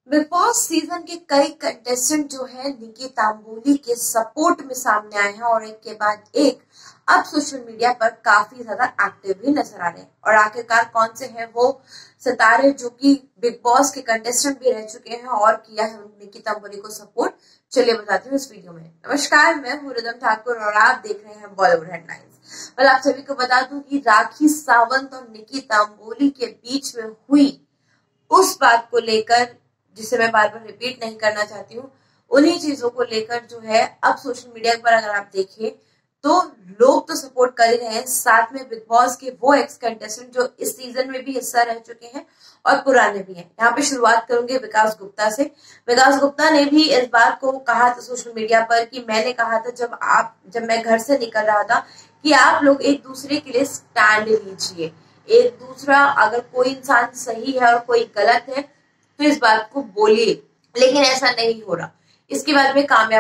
Big boss season के कई contestant जो है निकी तांबोली के सपोर्ट में सामने आए हैं और एक के बाद एक अब सोशल मीडिया पर काफी ज्यादा एक्टिव भी नजर आ रहे हैं। और आखिरकार कौन से हैं वो सितारे जो कि बिग बॉस के कंटेस्टेंट भी रह चुके हैं और किया है निकी तांबोली को सपोर्ट, चलिए बताती हूँ इस वीडियो में। नमस्कार, मैं हूँ रिदम ठाकुर और आप देख रहे हैं बॉलीवुड हेडलाइंस। और आप सभी को बता दूं कि राखी सावंत और निकी तांबोली के बीच में हुई उस बात को लेकर, जिसे मैं बार बार रिपीट नहीं करना चाहती हूँ, उन्हीं चीजों को लेकर जो है अब सोशल मीडिया पर अगर आप देखें तो लोग तो सपोर्ट कर ही रहे हैं, साथ में बिग बॉस के वो एक्स कंटेस्टेंट जो इस सीजन में भी हिस्सा रह चुके हैं और पुराने भी हैं। यहाँ पे शुरुआत करूंगी विकास गुप्ता से। विकास गुप्ता ने भी इस बात को कहा था सोशल मीडिया पर कि मैंने कहा था जब मैं घर से निकल रहा था कि आप लोग एक दूसरे के लिए स्टैंड लीजिए, एक दूसरा, अगर कोई इंसान सही है और कोई गलत है तो इस बात को बोलिए, लेकिन ऐसा नहीं हो रहा। इसके बाद में काम्या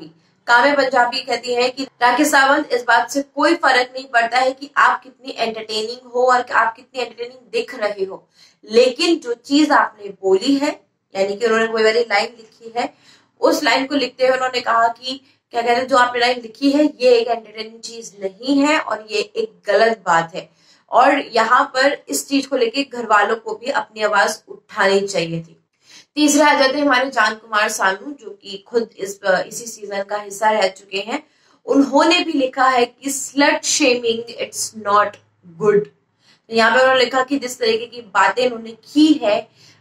पंजाबी कहती है कि राखी सावंत, इस बात से कोई फर्क नहीं पड़ता है कि आप कितनी एंटरटेनिंग हो और आप कितनी एंटरटेनिंग दिख रहे हो, लेकिन जो चीज आपने बोली है, यानी कि उन्होंने कोई वाली लाइन लिखी है, उस लाइन को लिखते हुए उन्होंने कहा कि क्या कहते हैं, जो आपने लाइन लिखी है ये एक एंटरटेनिंग चीज नहीं है और ये एक गलत बात है। और यहाँ पर इस चीज को लेके घर वालों को भी अपनी आवाज उठानी चाहिए थी। तीसरे आ जाते हैं हमारे जान कुमार सानू, जो कि खुद इसी सीजन का हिस्सा रह चुके हैं। उन्होंने भी लिखा है कि slut shaming it's not good. यहाँ पे उन्होंने लिखा कि जिस तरीके की बातें उन्होंने की है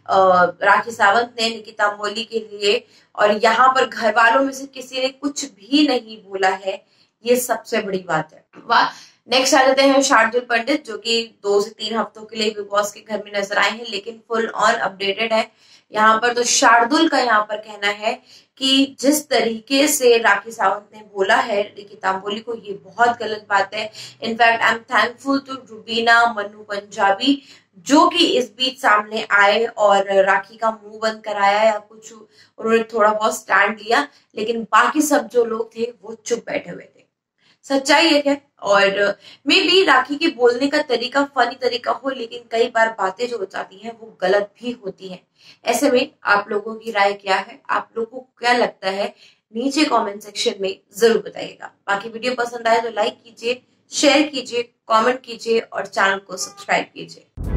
राखी सावंत ने निकी तांबोली के लिए, और यहाँ पर घर वालों में से किसी ने कुछ भी नहीं बोला है, ये सबसे बड़ी बात है। नेक्स्ट आ जाते हैं शार्दुल पंडित, जो कि 2 से 3 हफ्तों के लिए बिग बॉस के घर में नजर आए हैं, लेकिन फुल ऑन अपडेटेड है। यहाँ पर तो शार्दुल का यहाँ पर कहना है कि जिस तरीके से राखी सावंत ने बोला है निकी तांबोली को, ये बहुत गलत बात है। In fact I am thankful to Rubina Mannu Punjabi, जो कि इस बीच सामने आए और राखी का मुंह बंद कराया या कुछ उन्होंने थोड़ा बहुत स्टैंड लिया, लेकिन बाकी सब जो लोग थे वो चुप बैठे हुए थे। सच्चाई एक है, और मे बी राखी के बोलने का तरीका फनी तरीका हो, लेकिन कई बार बातें जो हो जाती हैं वो गलत भी होती हैं। ऐसे में आप लोगों की राय क्या है, आप लोगों को क्या लगता है, नीचे कमेंट सेक्शन में जरूर बताइएगा। बाकी वीडियो पसंद आए तो लाइक कीजिए, शेयर कीजिए, कमेंट कीजिए और चैनल को सब्सक्राइब कीजिए।